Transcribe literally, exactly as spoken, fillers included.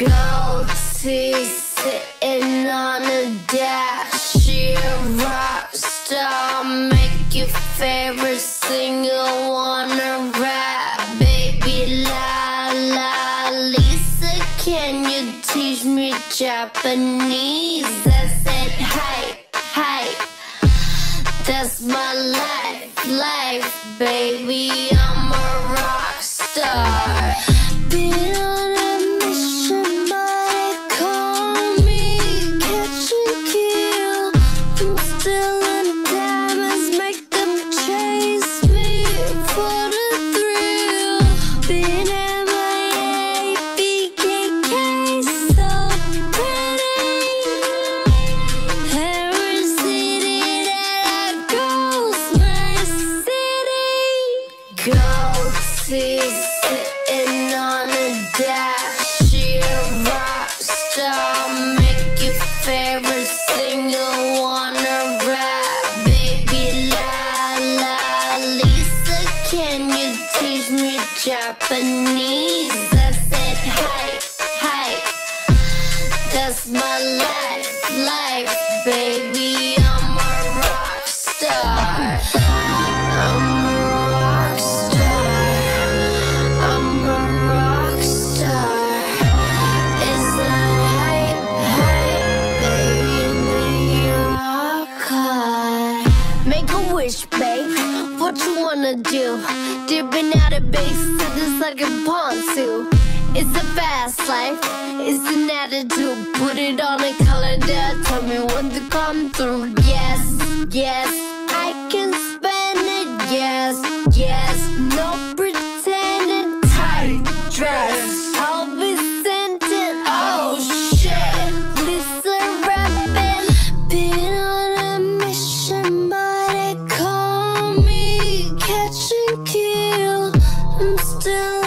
Gold teeth sitting on a dash. You're a rock star, make your favorite singer wanna rap. Baby la la Lisa, can you teach me Japanese? I said hi, hi, that's my life, life, baby, I'm a rock star. Been on a mission, but they call me catch and kill. I'm still in diamonds, make them chase me for the thrill. Been M I A, B K K, so pretty. Every city that I go's my city. Gold teeth sitting on a dash. You're a rock star, make your favorite singer wanna rap. Baby la la Lisa, can you teach me Japanese? I said hi, hi, that's my life, life, baby, I'm a rock star. I'm a rock star. I'm a rock star. It's not hype, hype, baby, make it rock hard. Make a wish, babe, what you wanna do? Dipping out of base to this like a pontoon. It's a fast life, it's an attitude. Put it on a calendar, tell me when to come through. Yes, yes, I can spend it. Yes, yes, no pretending. Tight dress, I'll be scented. Oh shit, Lisa rapping. Been on a mission, but they call me catch and kill. I'm still